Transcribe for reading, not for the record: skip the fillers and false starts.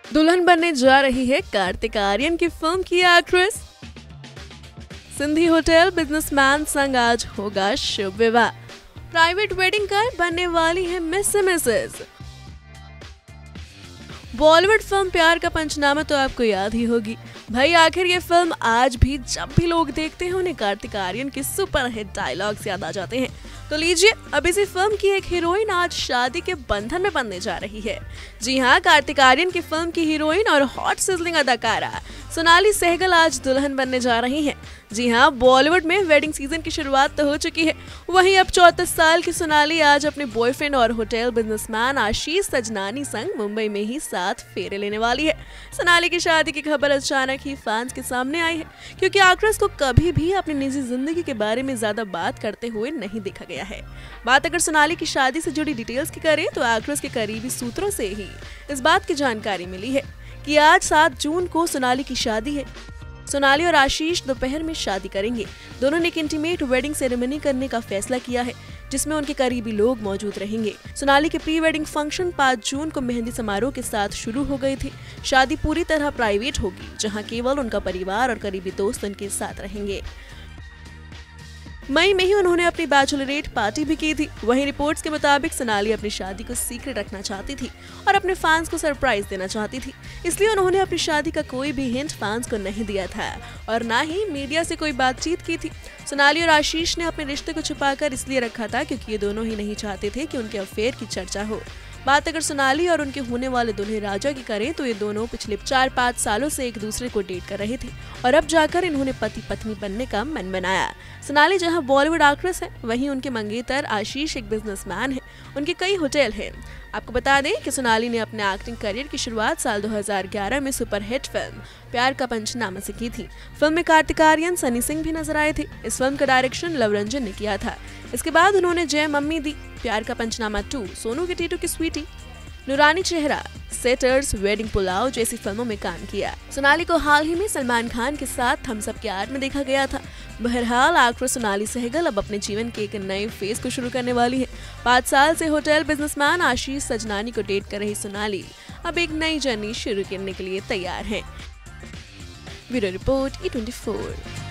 दुल्हन बनने जा रही है कार्तिक आर्यन की फिल्म की एक्ट्रेस। सिंधी होटल बिजनेसमैन संग आज होगा शुभ विवाह। प्राइवेट वेडिंग कर बनने वाली है मिस मिसेस। बॉलीवुड फिल्म प्यार का पंचनामा तो आपको याद ही होगी भाई। आखिर ये फिल्म आज भी जब भी लोग देखते हैं उन्हें कार्तिक आर्यन के सुपर हिट डायलॉग्स याद आ जाते हैं। तो लीजिए, अब इसी फिल्म की एक हीरोइन आज शादी के बंधन में बनने जा रही है। जी हाँ, कार्तिक आर्यन की फिल्म की हीरोइन और हॉट सिजलिंग अदाकारा सोनाली सहगल आज दुल्हन बनने जा रही हैं। जी हाँ, बॉलीवुड में वेडिंग सीजन की शुरुआत तो हो चुकी है। वहीं अब 34 साल की सोनाली आज अपने बॉयफ्रेंड और होटल बिजनेसमैन आशीष सजनानी संग मुंबई में ही 7 फेरे लेने वाली है। सोनाली की शादी की खबर अचानक ही फैंस के सामने आई है, क्योंकि एक्ट्रेस को कभी भी अपनी निजी जिंदगी के बारे में ज्यादा बात करते हुए नहीं देखा गया है। बात अगर सोनाली की शादी से जुड़ी डिटेल्स की करें तो एक्ट्रेस के करीबी सूत्रों से ही इस बात की जानकारी मिली है कि आज 7 जून को सोनाली की शादी है। सोनाली और आशीष दोपहर में शादी करेंगे। दोनों ने एक इंटीमेट वेडिंग सेरेमनी करने का फैसला किया है, जिसमें उनके करीबी लोग मौजूद रहेंगे। सोनाली के प्री वेडिंग फंक्शन 5 जून को मेहंदी समारोह के साथ शुरू हो गए थे। शादी पूरी तरह प्राइवेट होगी, जहां केवल उनका परिवार और करीबी दोस्त उनके साथ रहेंगे। मई में ही उन्होंने अपनी बैचलरेट पार्टी भी की थी। वहीं रिपोर्ट्स के मुताबिक सोनाली अपनी शादी को सीक्रेट रखना चाहती थी और अपने फैंस को सरप्राइज देना चाहती थी, इसलिए उन्होंने अपनी शादी का कोई भी हिंट फैंस को नहीं दिया था और ना ही मीडिया से कोई बातचीत की थी। सोनाली और आशीष ने अपने रिश्ते को छुपाकर इसलिए रखा था क्योंकि ये दोनों ही नहीं चाहते थे कि उनके अफेयर की चर्चा हो। बात अगर सोनाली और उनके होने वाले दुल्हे राजा की करें तो ये दोनों पिछले 4-5 सालों से एक दूसरे को डेट कर रहे थे और अब जाकर इन्होंने पति पत्नी बनने का मन बनाया। सोनाली जहां बॉलीवुड एक्ट्रेस है, वहीं उनके मंगेतर आशीष एक बिजनेसमैन है। उनके कई होटल हैं। आपको बता दें कि सोनाली ने अपने एक्टिंग करियर की शुरुआत साल 2011 में सुपरहिट फिल्म प्यार का पंचनामा से की थी। फिल्म में कार्तिक आर्यन, सनी सिंह भी नजर आए थे। इस फिल्म का डायरेक्शन लव रंजन ने किया था। इसके बाद उन्होंने जय मम्मी दी, प्यार का पंचनामा 2, सोनू के टीटू की स्वीटी, नूरानी चेहरा, सेटर्स, वेडिंग पुलाव जैसी फिल्मों में काम किया। सोनाली को हाल ही में सलमान खान के साथ थम्स अप के एड में देखा गया था। बहरहाल एक्ट्रेस सोनाली सहगल अब अपने जीवन के एक नए फेज को शुरू करने वाली है। 5 साल से होटल बिजनेसमैन आशीष सजनानी को डेट कर रही सोनाली अब एक नई जर्नी शुरू करने के लिए तैयार है। Bureau report E24।